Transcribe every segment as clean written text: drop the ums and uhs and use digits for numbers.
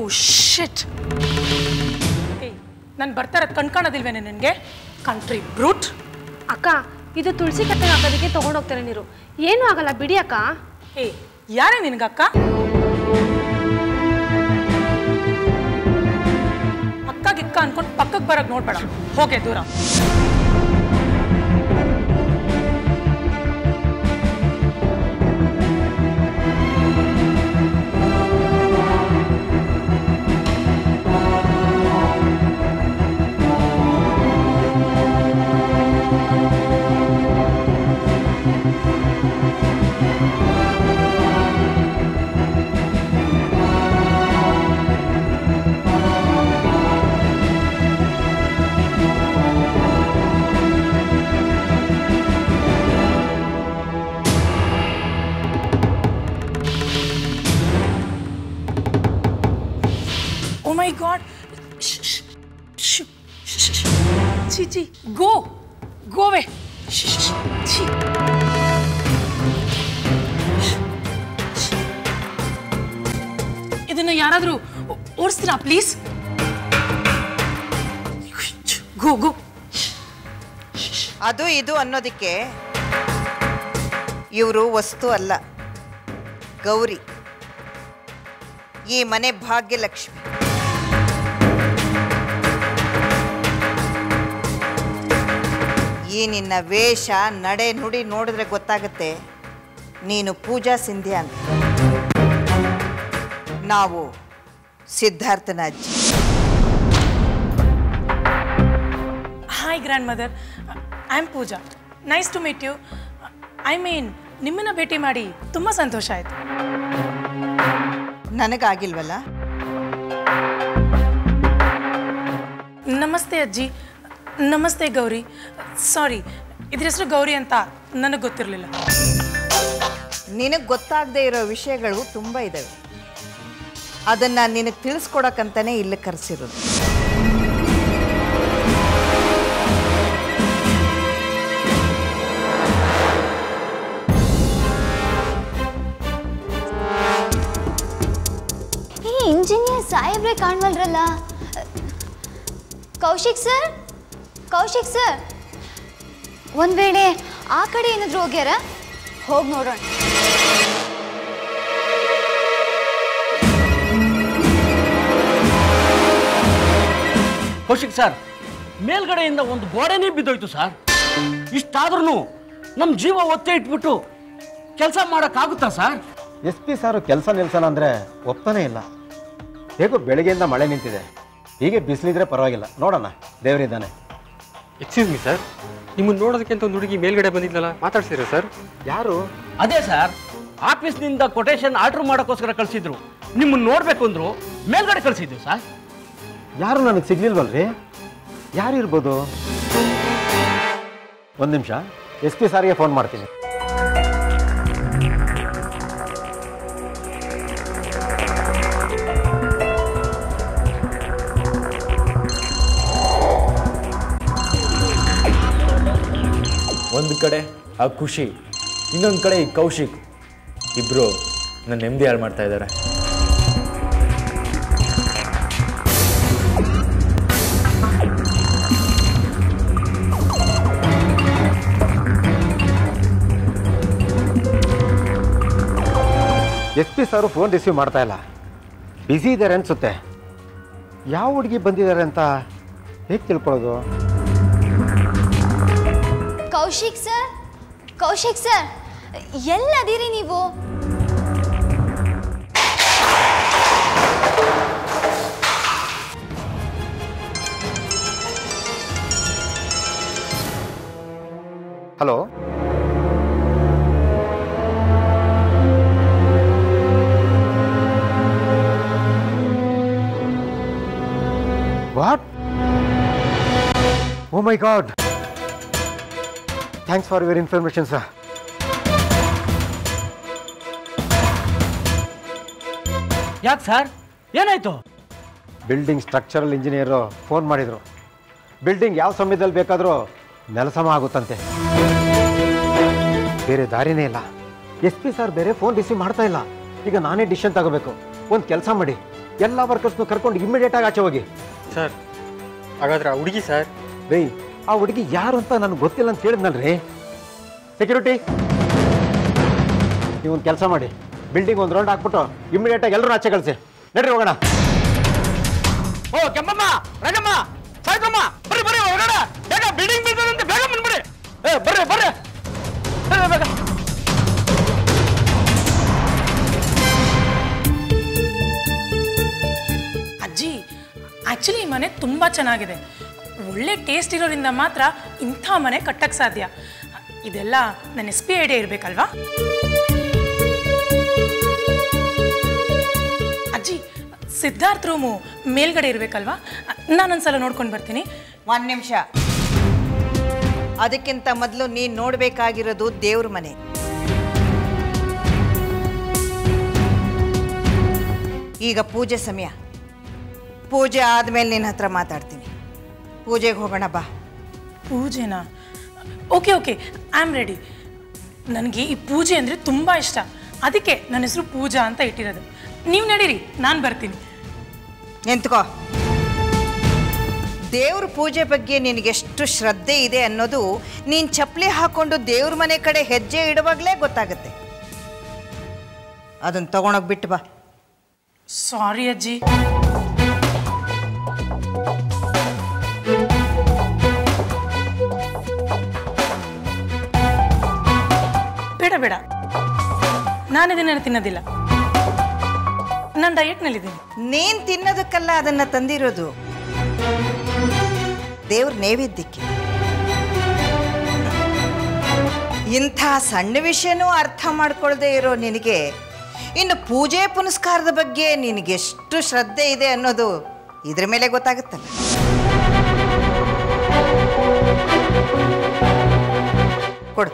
ಶಿಟ್. ನಾನು ಬರ್ತಾ ಇರೋದು ಕಣ್ಕಾಣೋದಿಲ್ವೇನೆ ನಿನಗೆ? Country brute. ಅಕ್ಕ, ಇದು ತುಳಸಿ ಕಟ್ಟೆ ಹಾಕೋದಕ್ಕೆ ತಗೊಂಡೋಗ್ತಾರೆ ನೀರು. ಏನೂ ಆಗಲ್ಲ ಬಿಡಿ ಅಕ್ಕ. ಯಾರೇ ನಿನಗಕ್ಕ? ಅಕ್ಕ ಗಿಕ್ಕ ಅನ್ಕೊಂಡು ಪಕ್ಕಕ್ಕೆ ಬರೋಕ್ಕೆ ನೋಡ್ಬೇಡ, ಹೋಗೆ ದೂರ. Oh my God! Shh, shh, shh, shh. Chi, go away. Shh, shh, chi. ಇದನ್ನ ಯಾರಾದರೂ ಓಡಿಸ್ತೀರಾ ಪ್ಲೀಸ್? ಗೋ. ಅದು ಇದು ಅನ್ನೋದಕ್ಕೆ ಇವರು ವಸ್ತು ಅಲ್ಲ, ಗೌರಿ, ಈ ಮನೆ ಭಾಗ್ಯಲಕ್ಷ್ಮಿ. ಈ ನಿನ್ನ ವೇಷ ನಡೆ ನುಡಿ ನೋಡಿದ್ರೆ ಗೊತ್ತಾಗುತ್ತೆ ನೀನು ಪೂಜಾ ಸಿಂಧ್ಯಾ ಅಂತ. ನಾವು ಸಿದ್ಧಾರ್ಥನ ಅಜ್ಜಿ. Hi grandmother, I am Pooja. Nice to meet you. I mean, ನಿಮ್ಮನ್ನ ಭೇಟಿ ಮಾಡಿ ತುಂಬ ಸಂತೋಷ ಆಯಿತು. ನನಗಾಗಿಲ್ವಲ್ಲ? ನಮಸ್ತೆ ಅಜ್ಜಿ. ನಮಸ್ತೆ ಗೌರಿ. ಸಾರಿ, ಇದ್ರ ಹೆಸರು ಗೌರಿ ಅಂತ ನನಗೆ ಗೊತ್ತಿರಲಿಲ್ಲ. ನಿನಗೆ ಗೊತ್ತಾಗದೇ ಇರೋ ವಿಷಯಗಳು ತುಂಬ ಇದ್ದಾವೆ. ಅದನ್ನು ನಿನಗೆ ತಿಳಿಸ್ಕೊಡಕ್ಕಂತಾನೆ ಇಲ್ಲಿ ಕರೆಸಿರೋದು. ಈ ಇಂಜಿನಿಯರ್ ಸಾಹೇಬ್ರೆ ಕಾಣ್ವಲ್ರಲ್ಲ. ಕೌಶಿಕ್ ಸರ್, ಒಂದು ವೇಳೆ ಆ ಕಡೆ ಏನಾದರೂ ಹೋಗ್ಯಾರ? ಹೋಗಿ ನೋಡೋಣ. ಕೌಶಿಕ್ ಸರ್, ಮೇಲ್ಗಡೆಯಿಂದ ಒಂದು ಗೋಡೆನೇ ಬಿದ್ದೋಯ್ತು ಸರ್. ಇಷ್ಟಾದ್ರೂ ನಮ್ಮ ಜೀವ ಒತ್ತೆ ಇಟ್ಬಿಟ್ಟು ಕೆಲಸ ಮಾಡೋಕ್ಕಾಗುತ್ತಾ ಸರ್? SP ಸಾರು ಕೆಲಸ ನಿಲ್ಸೋಣ ಅಂದರೆ ಒಪ್ತಾನೇ ಇಲ್ಲ. ಹೇಗೋ ಬೆಳಗ್ಗೆಯಿಂದ ಮಳೆ ನಿಂತಿದೆ, ಹೀಗೆ ಬಿಸಿಲಿದ್ರೆ ಪರವಾಗಿಲ್ಲ, ನೋಡೋಣ, ದೇವರಿದ್ದಾನೆ. ಎಕ್ಸ್ಕ್ಯೂಸ್ ಮಿ ಸರ್, ನಿಮ್ಮನ್ನು ನೋಡೋದಕ್ಕೆ ಅಂತ ಒಂದು ಹುಡುಗಿ ಮೇಲ್ಗಡೆ ಬಂದಿದ್ನಲ್ಲ, ಮಾತಾಡ್ಸಿರ ಸರ್? ಯಾರು? ಅದೇ ಸರ್, ಆಫೀಸ್ನಿಂದ ಕೊಟೇಶನ್ ಆರ್ಡರ್ ಮಾಡೋಕ್ಕೋಸ್ಕರ ಕಳಿಸಿದ್ರು. ನಿಮ್ಮನ್ನು ನೋಡಬೇಕು ಅಂದರು, ಮೇಲ್ಗಡೆ ಕಳಿಸಿದ್ರು ಸರ್. ಯಾರು ನನಗೆ ಸಿಗ್ಲಿಲ್ವಲ್ರಿ? ಯಾರು ಇರ್ಬೋದು? ಒಂದು ನಿಮಿಷ, SP ಸಾರಿಗೆ ಫೋನ್ ಮಾಡ್ತೀನಿ. ಒಂದು ಕಡೆ ಆ ಖುಷಿ, ಇನ್ನೊಂದು ಕಡೆ ಈ ಕೌಶಿಕ್, ಇಬ್ಬರು ನನ್ನ ನೆಮ್ಮದಿ ಹಾಳು ಮಾಡ್ತಾ ಇದ್ದಾರೆ. SP ಸಾರು ಫೋನ್ ರಿಸೀವ್ ಮಾಡ್ತಾ ಇಲ್ಲ, ಬ್ಯುಸಿ ಇದ್ದಾರೆ ಅನಿಸುತ್ತೆ. ಯಾವ ಹುಡುಗಿ ಬಂದಿದ್ದಾರೆ ಅಂತ ಹೇಗೆ ತಿಳ್ಕೊಳ್ಳೋದು? ಕೌಶಿಕ್ ಸರ್, ಎಲ್ಲದಿರಿ ನೀವು? Hello, what? Oh my god, thanks for your information sir. ಯಾಕೆ ಸರ್, ಏನಾಯ್ತು? ಬಿಲ್ಡಿಂಗ್ ಸ್ಟ್ರಕ್ಚರಲ್ ಇಂಜಿನಿಯರು ಫೋನ್ ಮಾಡಿದರು. ಬಿಲ್ಡಿಂಗ್ ಯಾವ ಸಮಯದಲ್ಲಿ ಬೇಕಾದರೂ ನೆಲಸಮ ಆಗುತ್ತಂತೆ. ಬೇರೆ ದಾರಿನೇ ಇಲ್ಲ. SP ಸಾರ್ ಬೇರೆ ಫೋನ್ ರಿಸೀವ್ ಮಾಡ್ತಾ ಇಲ್ಲ. ಈಗ ನಾನೇ ಡಿಸಿಷನ್ ತಗೋಬೇಕು. ಒಂದು ಕೆಲಸ ಮಾಡಿ, ಎಲ್ಲ ವರ್ಕರ್ಸ್ನು ಕರ್ಕೊಂಡು ಇಮಿಡಿಯೇಟಾಗಿ ಆಚೆ ಹೋಗಿ. ಸರ್ ಹಾಗಾದ್ರೆ ಆ ಹುಡುಗಿ ಸರ್? ರೀ ಆ ಹುಡುಗಿ ಯಾರು ಅಂತ ನನಗೆ ಗೊತ್ತಿಲ್ಲ ಅಂತ ಹೇಳಿದ್ನಲ್ರಿ. ಸೆಕ್ಯೂರಿಟಿ, ನೀವೊಂದು ಕೆಲಸ ಮಾಡಿ, ಬಿಲ್ಡಿಂಗ್ ಒಂದು ರೌಂಡ್ ಹಾಕ್ಬಿಟ್ಟು ಇಮಿಡಿಯೇಟಾಗಿ ಎಲ್ಲರೂ ಆಚೆ ಕಳಿಸಿ. ನಡ್ರಿ ಹೋಗೋಣ. ಓ ಕೆಂಪಮ್ಮ, ರಂಗಮ್ಮ, ಸಾಯ್ಕಮ್ಮ, ಬರ್ರಿ ಬರ್ರಿ ಹೊರಗಡೆ. ಬೇಗ ಬಿಲ್ಡಿಂಗ್ ಬೀಳ್ತದಂತೆ, ಬೇಗ ಬಂದ್ಬಿಡಿ. ಬರ್ರಿ ಬರ್ರಿ ಬೇಗ. ಅಜ್ಜಿ, ಆ್ಯಕ್ಚುಲಿ ಈ ಮನೆ ತುಂಬ ಚೆನ್ನಾಗಿದೆ. ಒಳ್ಳೆ ಟೇಸ್ಟ್ ಇರೋದ್ರಿಂದ ಮಾತ್ರ ಇಂಥ ಮನೆ ಕಟ್ಟಕ್ಕೆ ಸಾಧ್ಯ. ಇದೆಲ್ಲ ನನ್ನ SP ಐಡಿಯಾ ಇರಬೇಕಲ್ವಾ? ಅಜ್ಜಿ, ಸಿದ್ಧಾರ್ಥ್ ರೂಮು ಮೇಲ್ಗಡೆ ಇರಬೇಕಲ್ವಾ? ನಾನೊಂದ್ಸಲ ನೋಡ್ಕೊಂಡು ಬರ್ತೀನಿ. 1 ನಿಮಿಷ. ಅದಕ್ಕಿಂತ ಮೊದಲು ನೀನು ನೋಡಬೇಕಾಗಿರೋದು ದೇವ್ರ ಮನೆ. ಈಗ ಪೂಜೆ ಸಮಯ. ಪೂಜೆ ಆದಮೇಲೆ ನಿನ್ನ ಹತ್ರ ಮಾತಾಡ್ತೀನಿ. ಪೂಜೆಗೆ ಹೋಗೋಣ ಬಾ. ಪೂಜೆನಾ? Okay okay, I am ready. ನನಗೆ ಈ ಪೂಜೆ ಅಂದರೆ ತುಂಬ ಇಷ್ಟ. ಅದಕ್ಕೆ ನನ್ನ ಹೆಸರು ಪೂಜಾ ಅಂತ ಇಟ್ಟಿರೋದು. ನೀವು ನಡೀರಿ, ನಾನು ಬರ್ತೀನಿ. ನಿಂತ್ಕೋ. ದೇವ್ರ ಪೂಜೆ ಬಗ್ಗೆ ನಿನಗೆಷ್ಟು ಶ್ರದ್ಧೆ ಇದೆ ಅನ್ನೋದು ನೀನು ಚಪ್ಪಲಿ ಹಾಕ್ಕೊಂಡು ದೇವ್ರ ಮನೆ ಕಡೆ ಹೆಜ್ಜೆ ಇಡುವಾಗಲೇ ಗೊತ್ತಾಗುತ್ತೆ. ಅದನ್ನು ತಗೊಂಡೋಗಿ ಬಿಟ್ಟು ಬಾ. ಸಾರಿ ಅಜ್ಜಿ. ಬೇಡ ಬೇಡ, ನಾನಿದನ್ನೇನು ತಿನ್ನೋದಿಲ್ಲ. ನಾನು ಡಯಟ್ನಲ್ಲಿದ್ದೀನಿ. ನೀನು ತಿನ್ನೋದಕ್ಕಲ್ಲ ಅದನ್ನು ತಂದಿರೋದು, ದೇವ್ರ ನೈವೇದ್ಯಕ್ಕೆ. ಇಂಥ ಸಣ್ಣ ವಿಷಯನೂ ಅರ್ಥ ಮಾಡ್ಕೊಳ್ಳದೆ ಇರೋ ನಿನಗೆ ಇನ್ನು ಪೂಜೆ ಪುನಸ್ಕಾರದ ಬಗ್ಗೆ ನಿನಗೆಷ್ಟು ಶ್ರದ್ಧೆ ಇದೆ ಅನ್ನೋದು ಇದ್ರ ಮೇಲೆ ಗೊತ್ತಾಗುತ್ತಲ್ಲ. ಕೊಡು.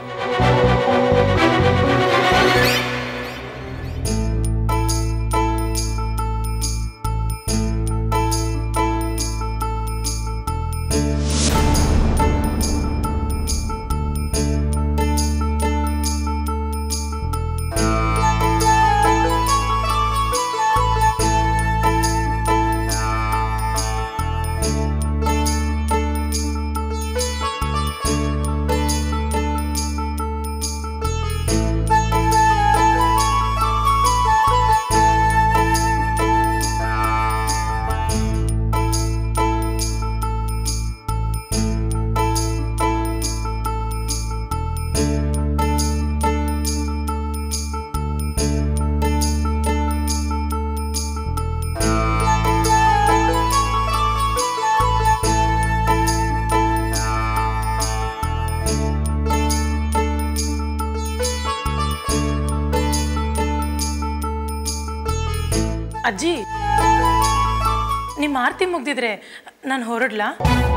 ಅಜ್ಜಿ, ನಿಮ್ಮ ಆರತಿ ಮುಗ್ದಿದ್ರೆ ನಾನು ಹೊರಡ್ಲಾ?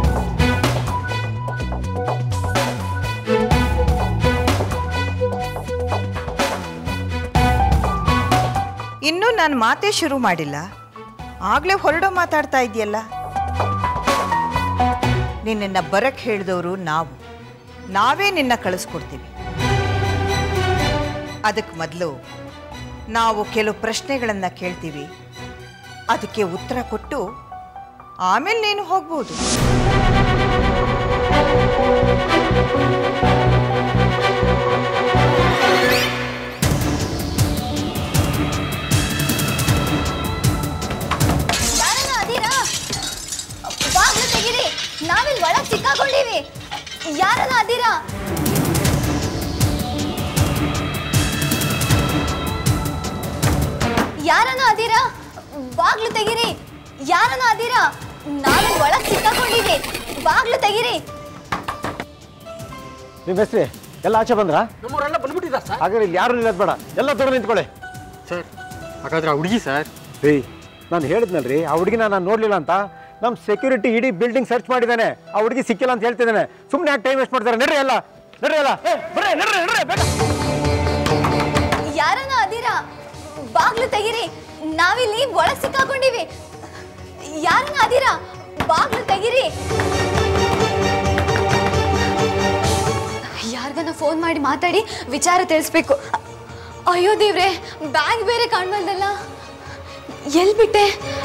ಇನ್ನೂ ನಾನು ಮಾತೇ ಶುರು ಮಾಡಿಲ್ಲ, ಆಗಲೇ ಹೊರಡೋ ಮಾತಾಡ್ತಾ ಇದೆಯಲ್ಲ. ನಿನ್ನನ್ನು ಬರಕ್ಕೆ ಹೇಳಿದವರು ನಾವೇ ನಿನ್ನ ಕಳಿಸ್ಕೊಡ್ತೀವಿ. ಅದಕ್ಕೆ ಮೊದಲು ನಾವು ಕೆಲವು ಪ್ರಶ್ನೆಗಳನ್ನು ಕೇಳ್ತೀವಿ, ಅದಕ್ಕೆ ಉತ್ತರ ಕೊಟ್ಟು ಆಮೇಲೆ ನೀನು ಹೋಗ್ಬೋದು. ಯಾರನ್ನ ಅದೀರಾ? ಬಾಗ್ಲು ತೆಗೀರಿ, ನಾವಿಲ್ಲಿ ಒಳಗೆ ಸಿಕ್ಕಾಕೊಂಡಿವಿ. ಯಾರನ್ನ ಅದೀರಾ? ಯಾರನ್ನ ಅದೀರಾ? ಬಾಗ್ಲು ತೆಗೀರಿ. ಯಾರನ್ನ ಅದೀರಾ? ನಾವಿಲ್ಲಿ ಒಳಗೆ ಸಿಕ್ಕಾಕೊಂಡಿವಿ. ಬಾಗ್ಲು ತೆಗೀರಿ. ನಿಮ್ಮ ಹೆಸ್ರಿ ಎಲ್ಲ ಆಚೆ ಬಂದ್ರಾ? ನಮ್ಮವರೆಲ್ಲ ಬಂದ್ಬಿಟ್ಟಿದ್ದಾರೆ ಸರ್. ಹಾಗಾದ್ರೆ ಇಲ್ಲಿ ಯಾರು ನಿಲ್ಲೋದು ಬೇಡ, ಎಲ್ಲ ದೂರ ನಿಂತ್ಕೊಳ್ಳಿ. ಸರ್ ಹಾಗಾದ್ರೆ ಆ ಹುಡುಗಿ ಸರ್? ರೀ, ನಾನು ಹೇಳಿದ್ನಲ್ರಿ ಆ ಹುಡುಗಿನ ನಾನು ನೋಡಲಿಲ್ಲ ಅಂತ. ನಮ್ಮ ಸೆಕ್ಯೂರಿಟಿ ಇಡೀ ಬಿಲ್ಡಿಂಗ್ ಸರ್ಚ್ ಮಾಡಿದ್ದಾನೆ, ಆ ಹುಡುಗಿ ಸಿಕ್ಕಿಲ್ಲ ಅಂತ ಹೇಳ್ತಿದ್ದಾನೆ. ಸುಮ್ಮನೆ ಯಾಕೆ ಟೈಮ್ ವೇಸ್ಟ್ ಮಾಡ್ತಾರೆ? ನಡ್ರಿ ಎಲ್ಲ, ನಡ್ರಿ ಎಲ್ಲ. ಯಾರನ್ನ ಅದೀರಾ? ಬಾಗ್ಲು ತೆಗೀರಿ, ನಾವಿಲ್ಲಿ ಒಳಗೆ ಸಿಕ್ಕಾಕೊಂಡಿವಿ. ಯಾರನ್ನ ಅದೀರಾ? ಬಾಗ್ಲು ತೆಗೀರಿ. ಯಾರಿಗನ್ನ ಫೋನ್ ಮಾಡಿ ಮಾತಾಡಿ ವಿಚಾರ ತಿಳಿಸ್ಬೇಕು. ಅಯ್ಯೋ ದೇವ್ರೆ, ಬ್ಯಾಗ್ ಬೇರೆ ಕಾಣ್ಬಲ್ದಲ್ಲ. ಎಲ್ಲಿ ಬಿಟ್ಟೆ?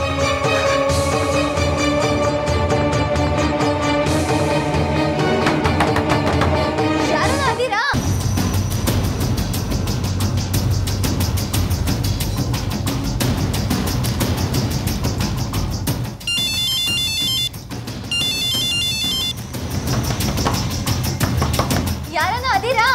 ಯಾರನ್ನ ಅದೀರಾ? ಯಾರನ್ನ ಅದೀರಾ?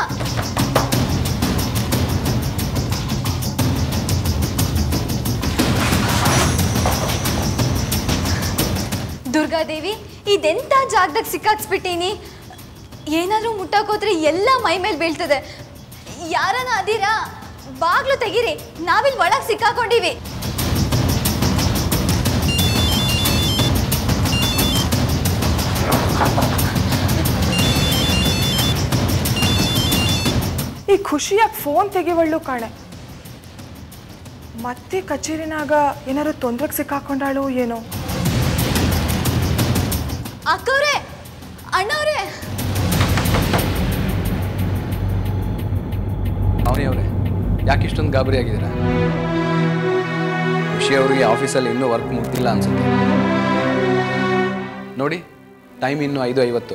ದುರ್ಗಾದೇವಿ, ಇದೆಂತ ಜಾಗದಾಗ ಸಿಕ್ಕಾಕ್ಸ್ಬಿಟ್ಟೀನಿ. ಏನಾದ್ರೂ ಮುಟ್ಟಕೋದ್ರೆ ಎಲ್ಲ ಮೈ ಮೇಲೆ ಬೀಳ್ತದೆ. ಯಾರನ್ನ ಅದೀರಾ? ಬಾಗ್ಲು ತೆಗೀರಿ, ನಾವಿಲ್ಲಿ ಒಳಗೆ ಸಿಕ್ಕಾಕೊಂಡಿವಿ. ಈ ಖುಷಿಯಾಗಿ ಫೋನ್ ತೆಗಿವಳ್ಳು ಕಾಣೆ. ಮತ್ತೆ ಕಚೇರಿನಾಗ ಏನಾರು ತೊಂದ್ರೆಗೆ ಸಿಕ್ಕಾಕೊಂಡಾಳು ಏನೋ. ಅಕ್ಕವ್ರೆ, ಅಣ್ಣವ್ರೆ, ಅವರೇ ಯಾಕೆ ಇಷ್ಟೊಂದು ಗಾಬರಿ ಆಗಿದ್ದೀರಾ? ಖುಷಿ ಅವರಿಗೆ ಆಫೀಸಲ್ಲಿ ಇನ್ನೂ ವರ್ಕ್ ಮುಗ್ದಿಲ್ಲ ಅನ್ಸುತ್ತೆ. ನೋಡಿ, ಟೈಮ್ ಇನ್ನೂ 5:50.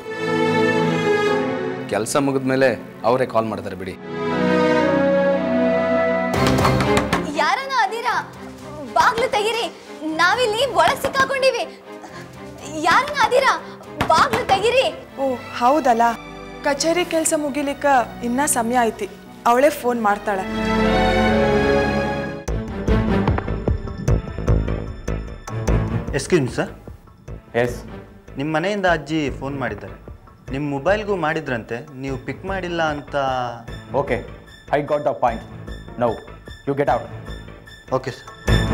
ಕೆಲಸ ಮುಗಿದ್ಮೇಲೆ ಅವರೇ ಕಾಲ್ ಮಾಡ್ತಾರೆ ಬಿಡಿ. ಯಾರನ್ನ ಅದೀರಾ? ಬಾಗ್ಲು ತೆಗೀರಿ, ನಾವಿಲ್ಲಿ ಒಳಗೆ ಸಿಕ್ಕಾಕೊಂಡಿವಿ. ಯಾರನ್ನ ಅದೀರಾ? ಬಾಗ್ಲು ತೆಗೀರಿ. ಓ ಹೌದಲ್ಲ, ಕಚೇರಿ ಕೆಲಸ ಮುಗಿಲಿಕ್ಕ ಇನ್ನ ಸಮಯ ಐತಿ. ಅವಳೇ ಫೋನ್ ಮಾಡ್ತಾಳೆ. Excuse me sir. ಎಸ್. ನಿಮ್ಮ ಮನೆಯಿಂದ ಅಜ್ಜಿ ಫೋನ್ ಮಾಡಿದ್ದಾರೆ. ನಿಮ್ಮ ಮೊಬೈಲ್ಗೂ ಮಾಡಿದ್ರಂತೆ, ನೀವು ಪಿಕ್ ಮಾಡಿಲ್ಲ ಅಂತ. Okay, I got the point. Now you get out. Okay sir.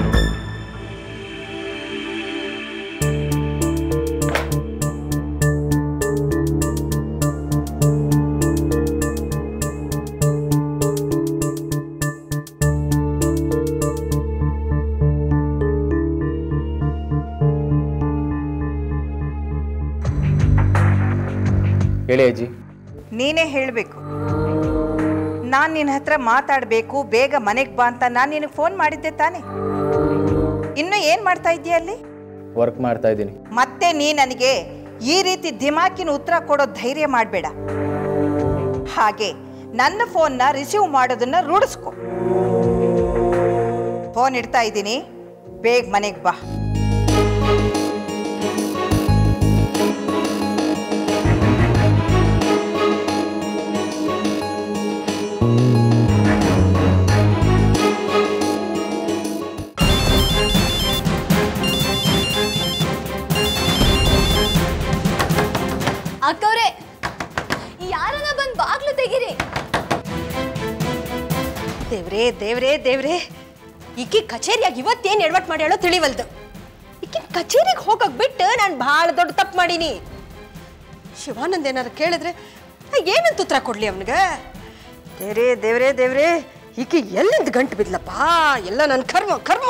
ಹೇಳಿ ಅಜ್ಜಿ. ನೀನೇ ಹೇಳಬೇಕು. ನಾನು ನಿನ್ನ ಹತ್ರ ಮಾತಾಡಬೇಕು, ಬೇಗ ಮನೆಗೆ ಬಾ ಅಂತ ನಾನು ನಿನಗೆ ಫೋನ್ ಮಾಡಿದ್ದೆ ತಾನೇ. ಇನ್ನು ಏನು ಮಾಡ್ತಾ ಇದೆಯಾ ಅಲ್ಲಿ? ವರ್ಕ್ ಮಾಡ್ತಾ ಇದ್ದೀನಿ. ಮತ್ತೆ ನೀ ನನಗೆ ಈ ರೀತಿ ದಿಮಾಕಿನ ಉತ್ತರ ಕೊಡೋ ಧೈರ್ಯ ಮಾಡಬೇಡ. ಹಾಗೆ ನನ್ನ ಫೋನ್ನ ರಿಸೀವ್ ಮಾಡೋದನ್ನ ರೂಢಿಸ್ಕೊ. ಫೋನ್ ಇಡ್ತಾ ಇದ್ದೀನಿ, ಬೇಗ ಮನೆಗೆ ಬಾ. ಅಕ್ಕವ್ರೆ, ಯಾರನ್ನ ಬಂದು ಬಾಗ್ಲು ತೆಗೀರಿ. ದೇವ್ರೇ ದೇವ್ರೇ ದೇವ್ರೇ, ಈಕಿ ಕಚೇರಿಯಾಗಿ ಇವತ್ತೇನು ಎಡವಟ್ ಮಾಡ್ಯಾಳೋ ತಿಳಿವಲ್ದು. ಈಕಿ ಕಚೇರಿಗೆ ಹೋಗಕ್ ಬಿಟ್ಟು ನಾನು ಭಾಳ ದೊಡ್ಡ ತಪ್ಪು ಮಾಡೀನಿ. ಶಿವಾನಂದ್ ಏನಾರು ಕೇಳಿದ್ರೆ ಏನಂತ ಉತ್ತರ ಕೊಡ್ಲಿ ಅವನಿಗೆ? ದೇವ್ರೇ ದೇವ್ರೇ ದೇವ್ರೇ, ಈಕಿ ಎಲ್ಲಿಂದ ಗಂಟು ಬಿದ್ಲಪ್ಪ? ಎಲ್ಲ ನನ್ನ ಕರ್ಮ ಕರ್ಮ.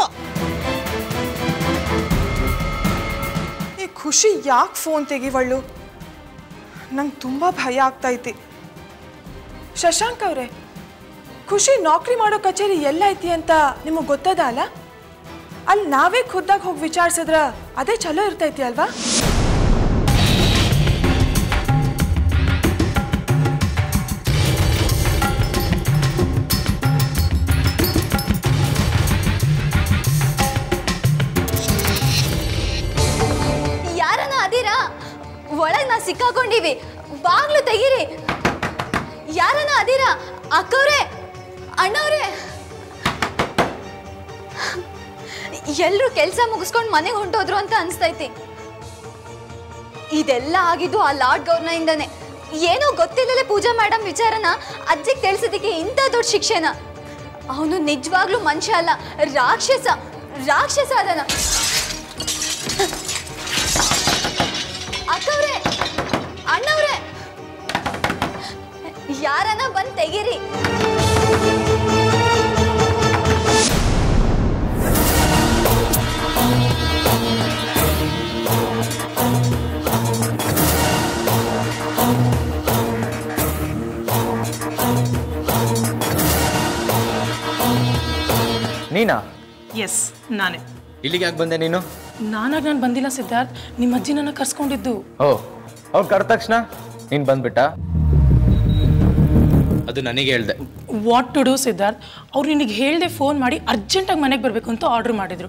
ಈ ಖುಷಿ ಯಾಕೆ ಫೋನ್ ತೆಗಿವಳ್ಳು? ನಂಗೆ ತುಂಬ ಭಯ ಆಗ್ತೈತಿ. ಶಶಾಂಕ್ ಅವರೇ, ಖುಷಿ ನೌಕರಿ ಮಾಡೋ ಕಚೇರಿ ಎಲ್ಲೈತಿ ಅಂತ ನಿಮಗೆ ಗೊತ್ತದ ಅಲ್ಲ? ಅಲ್ಲಿ ನಾವೇ ಖುದ್ದಾಗಿ ಹೋಗಿ ವಿಚಾರಿಸಿದ್ರ ಅದೇ ಚಲೋ ಇರ್ತೈತಿ ಅಲ್ವಾ? ಯಾರನ್ನ ಅದೀರಾ? ಒಳಗೆ ನಾ ಸಿಕ್ಕಾಕೊಂಡಿವಿ, ಬಾಗ್ಲು ತೆಗೀರಿ. ಯಾರನ್ನ ಅದೀರಾ? ಅಕ್ಕವ್ರೆ, ಅಣ್ಣವ್ರೆ, ಎಲ್ರು ಕೆಲಸ ಮುಗಿಸ್ಕೊಂಡು ಮನೆಗೆ ಹೊಂಟೋದ್ರು ಅಂತ ಅನ್ಸ್ತೈತಿ. ಇದೆಲ್ಲ ಆಗಿದ್ದು ಆ ಲಾರ್ಡ್ ಗೌರ್ನರಿಂದನೇ. ಏನೋ ಗೊತ್ತಿಲ್ಲದೆ ಪೂಜಾ ಮೇಡಮ್ ವಿಚಾರನ ಅಜ್ಜಿಗೆ ತಿಳಿಸೋದಕ್ಕೆ ಇಂಥ ದೊಡ್ಡ ಶಿಕ್ಷೆನ. ಅವನು ನಿಜವಾಗ್ಲೂ ಮನುಷ್ಯ ಅಲ್ಲ, ರಾಕ್ಷಸ. ರಾಕ್ಷಸ ಅದನ. ಅಕ್ಕವ್ರೆ, ಅಣ್ಣವ್ರೆ, ಯಾರನ್ನ ಬಂದು ತೆಗೀರಿ. ನೀನಾ? ಎಸ್ ನಾನೇ. ಇಲ್ಲಿಗೆ ಯಾಕೆ ಬಂದೆ ನೀನು? ನಾನು ಬಂದಿಲ್ಲ ಸಿದ್ಧಾರ್ಥ್, ನಿಮ್ಮ ಅಜ್ಜಿ ನನ್ನ ಕರ್ಸ್ಕೊಂಡಿದ್ದು. ಓ, ಅವ್ರು ಕರೆದ ತಕ್ಷಣ ನೀನು ಬಂದ್ಬಿಟ್ಟ? ಅದು ನನಗೆ ಹೇಳ್ದೆ. ವಾಟ್ ಟು ಡೂ ಸಿದ್ಧಾರ್ಥ್, ಅವ್ರು ನಿನಗೆ ಹೇಳ್ದೆ ಫೋನ್ ಮಾಡಿ ಅರ್ಜೆಂಟಾಗಿ ಮನೆಗೆ ಬರಬೇಕು ಅಂತ ಆರ್ಡರ್ ಮಾಡಿದ್ರು.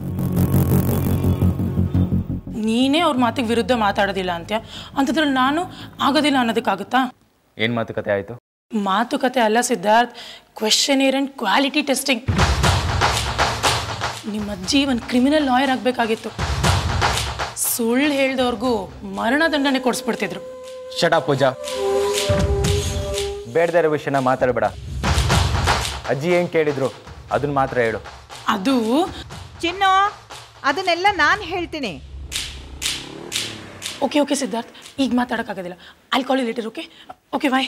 ನೀನೇ ಅವ್ರ ಮಾತಿಗೆ ವಿರುದ್ಧ ಮಾತಾಡೋದಿಲ್ಲ ಅಂಥದ್ರಲ್ಲಿ ನಾನು ಆಗೋದಿಲ್ಲ ಅನ್ನೋದಕ್ಕಾಗುತ್ತಾ? ಏನು ಮಾತುಕತೆ ಆಯಿತು? ಮಾತುಕತೆ ಅಲ್ಲ Siddharth, questionnaire and quality testing. ನಿಮ್ಮ ಅಜ್ಜಿ ಒಂದು ಕ್ರಿಮಿನಲ್ ಲಾಯರ್ ಆಗಬೇಕಾಗಿತ್ತು. ಸುಳ್ಳು ಹೇಳ್ದವ್ರಿಗೂ ಮರಣದಂಡನೆ ಕೊಡಿಸ್ಬಿಡ್ತಿದ್ರು. ಶಟ ಪೂಜಾ, ಬೇಡದೇ ಇರೋ ವಿಷಯನ ಮಾತಾಡಬೇಡ. ಅಜ್ಜಿ ಏನು ಕೇಳಿದ್ರು ಅದನ್ನ ಮಾತ್ರ ಹೇಳು. ಅದು ಚಿನ್ನು, ಅದನ್ನೆಲ್ಲ ನಾನು ಹೇಳ್ತೀನಿ. ಓಕೆ ಓಕೆ ಸಿದ್ಧಾರ್ಥ್, ಈಗ ಮಾತಾಡೋಕ್ಕಾಗೋದಿಲ್ಲ. I call you later. Okay okay bye.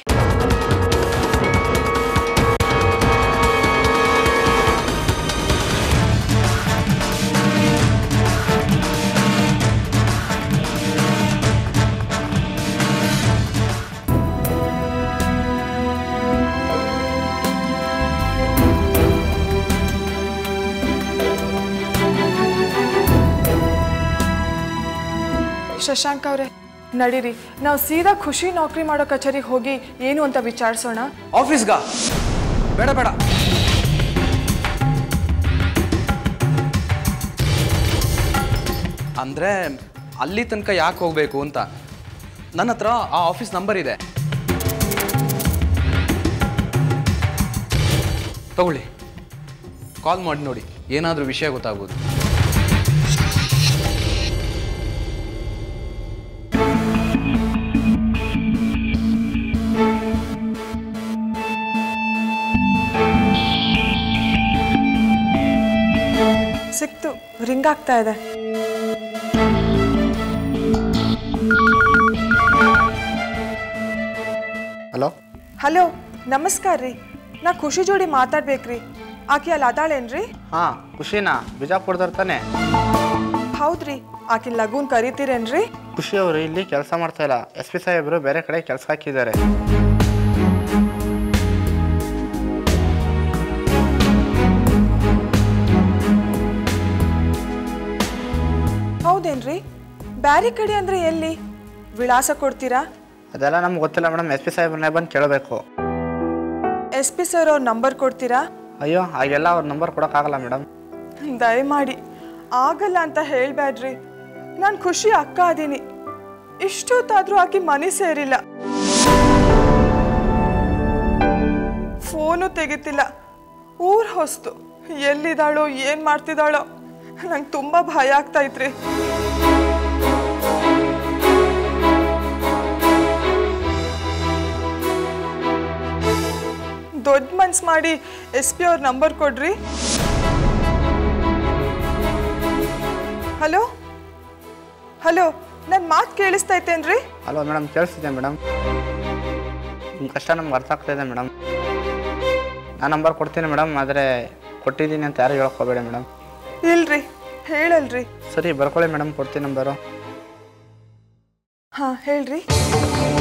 Shashank ಅವರೇ, ನಡೀರಿ, ನಾವು ಸೀದಾ ಖುಷಿ ನೌಕರಿ ಮಾಡೋ ಕಚೇರಿಗೆ ಹೋಗಿ ಏನು ಅಂತ ವಿಚಾರಿಸೋಣ. ಆಫೀಸ್ಗ ಬೇಡ ಬೇಡ, ಅಂದರೆ ಅಲ್ಲಿ ತನಕ ಯಾಕೆ ಹೋಗಬೇಕು ಅಂತ. ನನ್ನ ಹತ್ರ ಆ ಆಫೀಸ್ ನಂಬರ್ ಇದೆ, ತಗೊಳ್ಳಿ, ಕಾಲ್ ಮಾಡಿ ನೋಡಿ, ಏನಾದರೂ ವಿಷಯ ಗೊತ್ತಾಗ್ಬೋದು. ಸಿಕ್ತು, ರಿಂಗ್ ಆಗ್ತಾ ಇದೆ. ಹಲೋ ಹಲೋ, ನಮಸ್ಕಾರ ರೀ. ನಾ ಖುಷಿ ಜೋಡಿ ಮಾತಾಡ್ಬೇಕ್ರಿ. ಆಕೆ ಅಲ್ಲಿ ಅದಾಳೇನ್ರಿ? ಹಾಂ, ಖುಷಿನಾ? ಬಿಜಾಪುರದವ್ರು ತಾನೆ? ಹೌದ್ರಿ. ಆಕಿನ ಲಗೂನ್ ಕರಿತೀರೇನ್ರಿ? ಖುಷಿ ಅವರು ಇಲ್ಲಿ ಕೆಲಸ ಮಾಡ್ತಾ ಇಲ್ಲ, SP ಸಾಹೇಬರು ಬೇರೆ ಕಡೆ ಕೆಲಸ ಹಾಕಿದ್ದಾರೆ. ಹೌದೇನ್ರಿ? ಬ್ಯಾರೆ ಕಡೆ ಅಂದ್ರೆ ಎಲ್ಲಿ? ವಿಳಾಸ ಕೊಡ್ತೀರಾ? ಅದೆಲ್ಲ ನಮ್ಗೆ ಗೊತ್ತಿಲ್ಲ ಮೇಡಮ್, SP ಸಾಹೇಬ್ರನ್ನೇ ಬಂದು ಕೇಳಬೇಕು. SP ಸರ್ ಅವ್ರ ನಂಬರ್ ಕೊಡ್ತೀರಾ? ಅಯ್ಯೋ, ಹಾಗೆಲ್ಲ ಅವ್ರ ನಂಬರ್ ಕೊಡೋಕ್ಕಾಗಲ್ಲ ಮೇಡಮ್. ದಯಮಾಡಿ ಆಗಲ್ಲ ಅಂತ ಹೇಳ್ಬೇಡ್ರಿ. ನಾನು ಖುಷಿ ಅಕ್ಕ ಅದೀನಿ. ಇಷ್ಟೊತ್ತಾದ್ರೂ ಆಕಿ ಮನೆ ಸೇರಿಲ್ಲ, ಫೋನು ತೆಗಿತಿಲ್ಲ. ಊರ್ ಹೊಸ್ತು, ಎಲ್ಲಿದ್ದಾಳೋ ಏನ್ ಮಾಡ್ತಿದ್ದಾಳೋ, ನಂಗೆ ತುಂಬಾ ಭಯ ಆಗ್ತಾ ಇತ್ರಿ. ದೊಡ್ಡ ಮನ್ಸ್ ಮಾಡಿ SP ಅವ್ರ ನಂಬರ್ ಕೊಡ್ರಿ. ಹಲೋ ಹಲೋ, ನನ್ನ ಮಾತು ಕೇಳಿಸ್ತೈತೇನ್ರಿ? ಹಲೋ ಮೇಡಮ್, ಕೇಳಿಸ್ತಿದೆ ಮೇಡಮ್. ನಿಮ್ಮ ಕಷ್ಟ ನಮ್ಗೆ ಅರ್ಥ ಆಗ್ತಾಯಿದೆ ಮೇಡಮ್. ನಾನು ನಂಬರ್ ಕೊಡ್ತೀನಿ ಮೇಡಮ್, ಆದರೆ ಕೊಟ್ಟಿದ್ದೀನಿ ಅಂತ ಯಾರು ಹೇಳ್ಕೋಬೇಡಿ ಮೇಡಮ್. ಇಲ್ರಿ, ಹೇಳಲ್ರಿ. ಸರಿ, ಬರ್ಕೊಳ್ಳಿ ಮೇಡಮ್, ಕೊಡ್ತೀನಿ ನಂಬರು. ಹಾಂ, ಹೇಳ್ರಿ.